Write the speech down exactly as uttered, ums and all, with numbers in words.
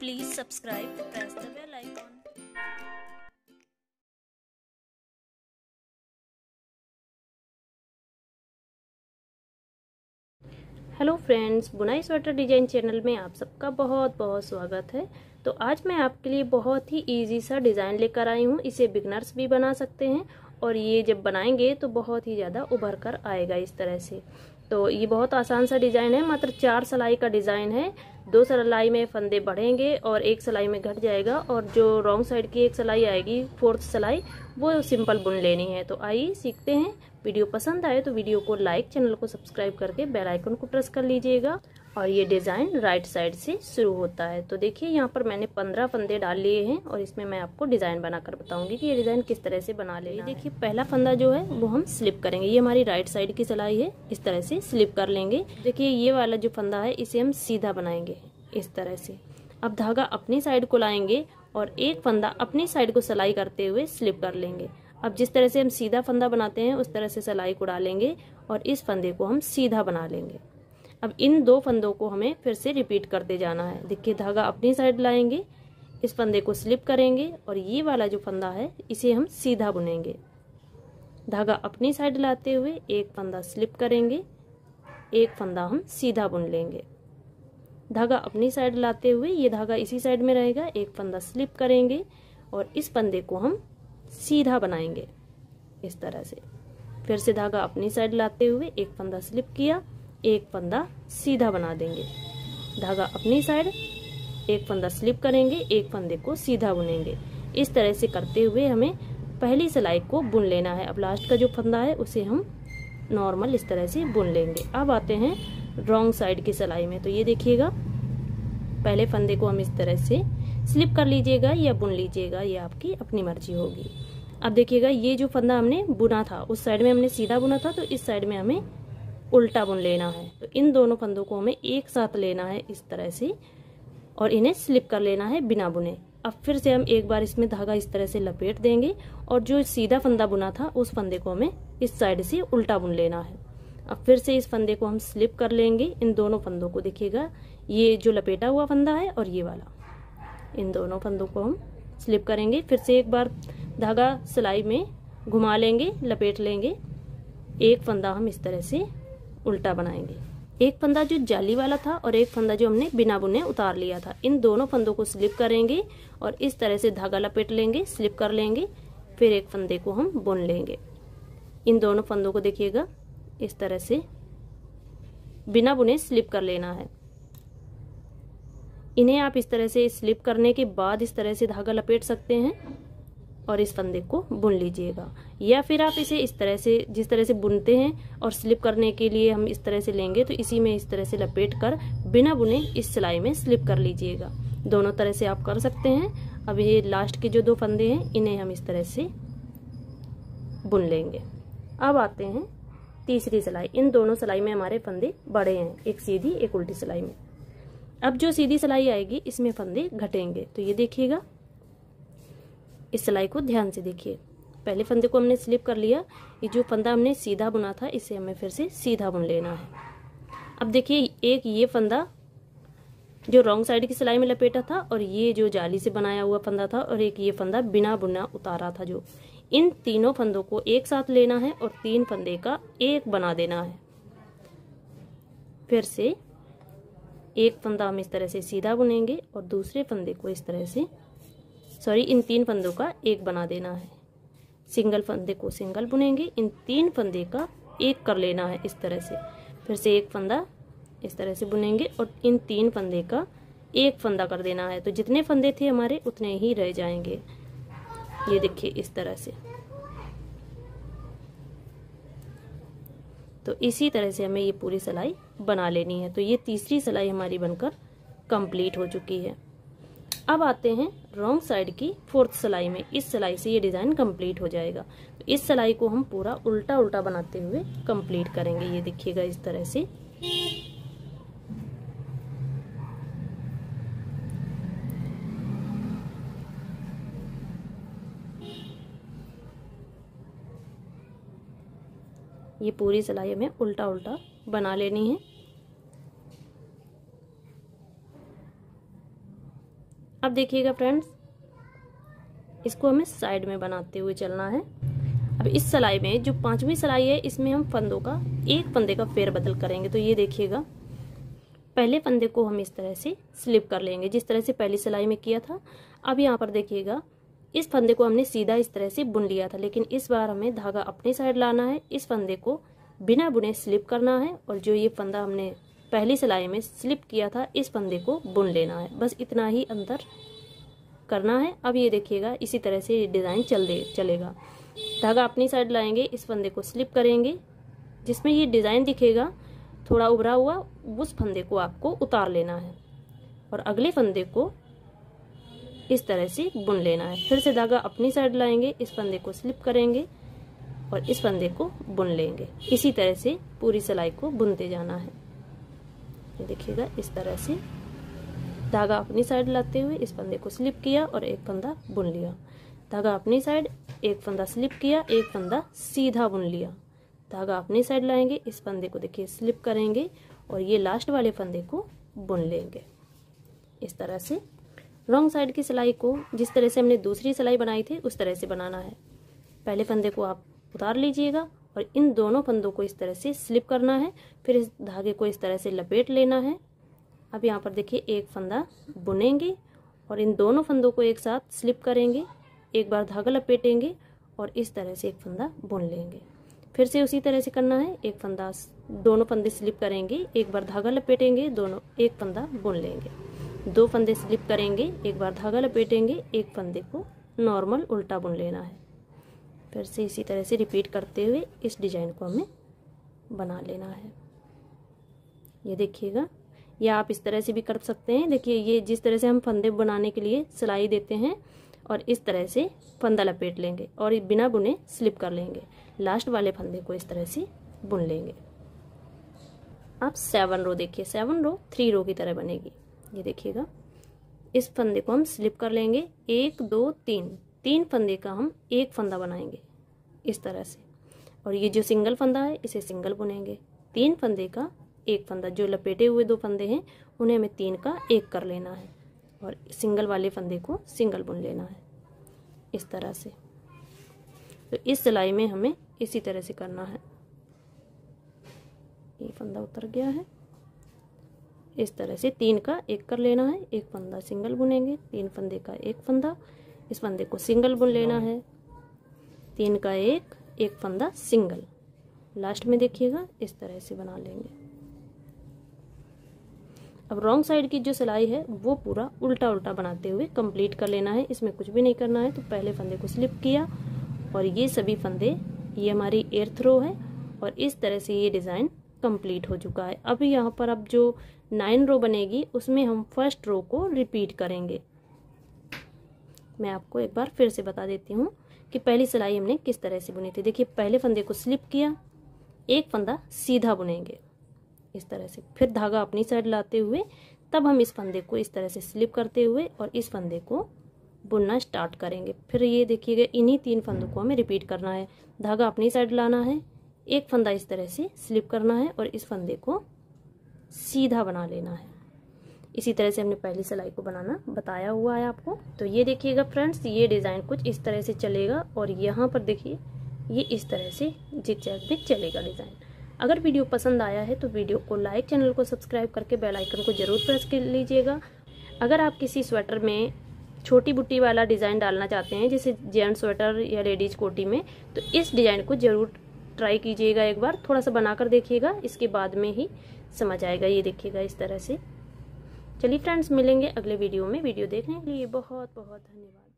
Please subscribe, press the bell icon. Hello friends, बुनाई sweater design channel में आप सबका बहुत बहुत स्वागत है। तो आज मैं आपके लिए बहुत ही इजी सा डिज़ाइन लेकर आई हूँ। इसे बिगनर्स भी बना सकते हैं और ये जब बनाएंगे तो बहुत ही ज़्यादा उभर कर आएगा इस तरह से। तो ये बहुत आसान सा डिज़ाइन है, मात्र चार सिलाई का डिज़ाइन है। दो सिलाई में फंदे बढ़ेंगे और एक सिलाई में घट जाएगा, और जो रॉन्ग साइड की एक सिलाई आएगी, फोर्थ सिलाई, वो सिंपल बुन लेनी है। तो आइए सीखते हैं। वीडियो पसंद आए तो वीडियो को लाइक, चैनल को सब्सक्राइब करके बेल आइकन को प्रेस कर लीजिएगा। और ये डिज़ाइन राइट साइड से शुरू होता है। तो देखिए यहाँ पर मैंने पंद्रह फंदे डाल लिए हैं और इसमें मैं आपको डिज़ाइन बनाकर बताऊंगी कि ये डिज़ाइन किस तरह से बना लेना है। देखिए पहला फंदा जो है वो हम स्लिप करेंगे। ये हमारी राइट साइड की सिलाई है, इस तरह से स्लिप कर लेंगे। देखिए ये वाला जो फंदा है इसे हम सीधा बनाएंगे इस तरह से। अब धागा अपनी साइड को लाएंगे और एक फंदा अपनी साइड को सिलाई करते हुए स्लिप कर लेंगे। अब जिस तरह से हम सीधा फंदा बनाते हैं उस तरह से सिलाई को डालेंगे और इस फंदे को हम सीधा बना लेंगे। अब इन दो फंदों को हमें फिर से रिपीट करते जाना है। देखिए धागा अपनी साइड लाएंगे, इस फंदे को स्लिप करेंगे और ये वाला जो फंदा है इसे हम सीधा बुनेंगे। धागा अपनी साइड लाते हुए एक फंदा स्लिप करेंगे, एक फंदा हम सीधा बुन लेंगे। धागा अपनी साइड लाते हुए ये धागा इसी साइड में रहेगा, एक फंदा स्लिप करेंगे और इस फंदे को हम सीधा बनाएंगे इस तरह से। फिर से धागा अपनी साइड लाते हुए एक फंदा स्लिप किया, एक फंदा सीधा बना देंगे। धागा अपनी साइड, एक फंदा स्लिप करेंगे, एक फंदे को सीधा बुनेंगे। इस तरह से करते हुए हमें पहली सिलाई को बुन लेना है। अब लास्ट का जो फंदा है उसे हम नॉर्मल इस तरह से बुन लेंगे। अब आते हैं रॉन्ग साइड की सिलाई में। तो ये देखिएगा, पहले फंदे को हम इस तरह से स्लिप कर लीजिएगा या बुन लीजिएगा, ये आपकी अपनी मर्जी होगी। अब देखिएगा ये जो फंदा हमने बुना था उस साइड में हमने सीधा बुना था, तो इस साइड में हमें उल्टा बुन लेना है। तो इन दोनों फंदों को हमें एक साथ लेना है इस तरह से और इन्हें स्लिप कर लेना है बिना बुने। अब फिर से हम एक बार इसमें धागा इस तरह से लपेट देंगे और जो सीधा फंदा बुना था उस फंदे को हमें इस साइड से उल्टा बुन लेना है। अब फिर से इस फंदे को हम स्लिप कर लेंगे। इन दोनों फंदों को देखिएगा, ये जो लपेटा हुआ फंदा है और ये वाला, इन दोनों फंदों को हम स्लिप करेंगे। फिर से एक बार धागा सिलाई में घुमा लेंगे, लपेट लेंगे। एक फंदा हम इस तरह से उल्टा बनाएंगे। एक फंदा जो जाली वाला था और एक फंदा जो हमने बिना बुने उतार लिया था, इन दोनों फंदों को स्लिप करेंगे और इस तरह से धागा लपेट लेंगे, स्लिप कर लेंगे। फिर एक फंदे को हम बुन लेंगे। इन दोनों फंदों को देखिएगा इस तरह से बिना बुने स्लिप कर लेना है। इन्हें आप इस तरह से स्लिप करने के बाद इस तरह से धागा लपेट सकते हैं और इस फंदे को बुन लीजिएगा, या फिर आप इसे इस तरह से, जिस तरह से बुनते हैं और स्लिप करने के लिए हम इस तरह से लेंगे, तो इसी में इस तरह से लपेट कर बिना बुने इस सिलाई में स्लिप कर लीजिएगा। दोनों तरह से आप कर सकते हैं। अब ये लास्ट के जो दो फंदे हैं इन्हें हम इस तरह से बुन लेंगे। अब आते हैं तीसरी सिलाई। इन दोनों सिलाई में हमारे फंदे बड़े हैं, एक सीधी एक उल्टी सिलाई में। अब जो सीधी सिलाई आएगी इसमें फंदे घटेंगे। तो ये देखिएगा, इस सिलाई को ध्यान से देखिए। पहले फंदे को हमने स्लिप कर लिया, ये जो फंदा हमने सीधा बुना था इसे हमें फिर से सीधा बुन लेना है। अब देखिए एक ये फंदा जो रॉन्ग साइड की सिलाई में लपेटा था और ये जो जाली से बनाया हुआ फंदा था और एक ये फंदा बिना बुना उतारा था, जो इन तीनों फंदों को एक साथ लेना है और तीन फंदे का एक बना देना है। फिर से एक फंदा हम इस तरह से सीधा बुनेंगे और दूसरे फंदे को इस तरह से, सॉरी इन तीन फंदों का एक बना देना है। सिंगल फंदे को सिंगल बुनेंगे, इन तीन फंदे का एक कर लेना है इस तरह से। फिर से एक फंदा इस तरह से बुनेंगे और इन तीन फंदे का एक फंदा कर देना है। तो जितने फंदे थे हमारे उतने ही रह जाएंगे। ये देखिए इस तरह से। तो इसी तरह से हमें ये पूरी सिलाई बना लेनी है। तो ये तीसरी सिलाई हमारी बनकर कंप्लीट हो चुकी है। अब आते हैं रॉन्ग साइड की फोर्थ सिलाई में। इस सिलाई से ये डिजाइन कंप्लीट हो जाएगा। तो इस सिलाई को हम पूरा उल्टा उल्टा बनाते हुए कंप्लीट करेंगे। ये देखिएगा इस तरह से। ये पूरी सिलाई हमें उल्टा उल्टा बना लेनी है। अब देखिएगा फ्रेंड्स, इसको हमें साइड में बनाते हुए चलना है। अब इस सिलाई में जो पांचवी सिलाई है, इसमें हम फंदों का एक फंदे का फेरबदल करेंगे। तो ये देखिएगा, पहले फंदे को हम इस तरह से स्लिप कर लेंगे, जिस तरह से पहली सिलाई में किया था। अब यहाँ पर देखिएगा, इस फंदे को हमने सीधा इस तरह से बुन लिया था, लेकिन इस बार हमें धागा अपनी साइड लाना है। इस फंदे को बिना बुने स्लिप करना है, और जो ये फंदा हमने पहली सिलाई में स्लिप किया था, इस फंदे को बुन लेना है। बस इतना ही अंतर करना है। अब ये देखिएगा, इसी तरह से ये डिजाइन चल दे चलेगा। धागा अपनी साइड लाएंगे, इस फंदे को स्लिप करेंगे, जिसमें ये डिजाइन दिखेगा थोड़ा उभरा हुआ, उस फंदे को आपको उतार लेना है और अगले फंदे को इस तरह से बुन लेना है। फिर से धागा अपनी साइड लाएंगे, इस फंदे को स्लिप करेंगे और इस फंदे को बुन लेंगे। इसी तरह से पूरी सिलाई को बुनते जाना है। ये देखिएगा, इस तरह से धागा अपनी साइड लाते हुए इस फंदे को स्लिप किया और एक फंदा बुन लिया। धागा अपनी साइड, एक फंदा स्लिप किया, एक फंदा सीधा बुन लिया। धागा अपनी साइड लाएंगे, इस फंदे को देखिए स्लिप करेंगे और ये लास्ट वाले फंदे को बुन लेंगे। इस तरह से रॉन्ग साइड की सिलाई को जिस तरह से हमने दूसरी सिलाई बनाई थी उस तरह से बनाना है। पहले फंदे को आप उतार लीजिएगा और इन दोनों फंदों को इस तरह से स्लिप करना है। फिर इस धागे को इस तरह से लपेट लेना है। अब यहाँ पर देखिए, एक फंदा बुनेंगे और इन दोनों फंदों को एक साथ स्लिप करेंगे, एक बार धागा लपेटेंगे और इस तरह से एक फंदा बुन लेंगे। फिर से उसी तरह से करना है। एक फंदा, दोनों फंदे स्लिप करेंगे, एक बार धागा लपेटेंगे, दोनों एक फंदा बुन लेंगे। दो फंदे स्लिप करेंगे, एक बार धागा लपेटेंगे, एक फंदे को नॉर्मल उल्टा बुन लेना है। फिर से इसी तरह से रिपीट करते हुए इस डिजाइन को हमें बना लेना है। ये देखिएगा, या आप इस तरह से भी कर सकते हैं। देखिए, ये जिस तरह से हम फंदे बनाने के लिए सिलाई देते हैं और इस तरह से फंदा लपेट लेंगे और बिना बुने स्लिप कर लेंगे। लास्ट वाले फंदे को इस तरह से बुन लेंगे। आप सेवन रो देखिए, सेवन रो थ्री रो की तरह बनेगी। ये देखिएगा, इस फंदे को हम स्लिप कर लेंगे, एक दो तीन तीन फंदे का हम एक फंदा बनाएंगे इस तरह से। और ये जो सिंगल फंदा है इसे सिंगल बुनेंगे। तीन फंदे का एक फंदा, जो लपेटे हुए दो फंदे हैं उन्हें हमें तीन का एक कर लेना है और सिंगल वाले फंदे को सिंगल बुन लेना है इस तरह से। तो इस सिलाई में हमें इसी तरह से करना है। ये फंदा उतर गया है, इस तरह से तीन का एक कर लेना है। एक फंदा सिंगल बुनेंगे, तीन फंदे का एक फंदा, इस फंदे को सिंगल बुन लेना है। तीन का एक, एक फंदा सिंगल, लास्ट में देखिएगा इस तरह से बना लेंगे। अब रॉन्ग साइड की जो सिलाई है वो पूरा उल्टा उल्टा बनाते हुए कंप्लीट कर लेना है। इसमें कुछ भी नहीं करना है। तो पहले फंदे को स्लिप किया और ये सभी फंदे, ये हमारी एर्थ रो है और इस तरह से ये डिज़ाइन कंप्लीट हो चुका है। अब यहाँ पर अब जो नाइन रो बनेगी उसमें हम फर्स्ट रो को रिपीट करेंगे। मैं आपको एक बार फिर से बता देती हूँ कि पहली सिलाई हमने किस तरह से बुनी थी। देखिए, पहले फंदे को स्लिप किया, एक फंदा सीधा बुनेंगे इस तरह से। फिर धागा अपनी साइड लाते हुए तब हम इस फंदे को इस तरह से स्लिप करते हुए और इस फंदे को बुनना स्टार्ट करेंगे। फिर ये देखिएगा, इन्हीं तीन फंदों को हमें रिपीट करना है। धागा अपनी साइड लाना है, एक फंदा इस तरह से स्लिप करना है और इस फंदे को सीधा बना लेना है। इसी तरह से हमने पहली सिलाई को बनाना बताया हुआ है आपको। तो ये देखिएगा फ्रेंड्स, ये डिज़ाइन कुछ इस तरह से चलेगा और यहाँ पर देखिए ये इस तरह से जिग-जैग में चलेगा डिज़ाइन। अगर वीडियो पसंद आया है तो वीडियो को लाइक, चैनल को सब्सक्राइब करके बेल आइकन को जरूर प्रेस कर लीजिएगा। अगर आप किसी स्वेटर में छोटी बुट्टी वाला डिज़ाइन डालना चाहते हैं, जैसे जेंट्स स्वेटर या लेडीज कोटी में, तो इस डिज़ाइन को जरूर ट्राई कीजिएगा। एक बार थोड़ा सा बनाकर देखिएगा, इसके बाद में ही समझ आएगा। ये देखिएगा इस तरह से। चलिए फ्रेंड्स, मिलेंगे अगले वीडियो में। वीडियो देखने के लिए बहुत बहुत धन्यवाद।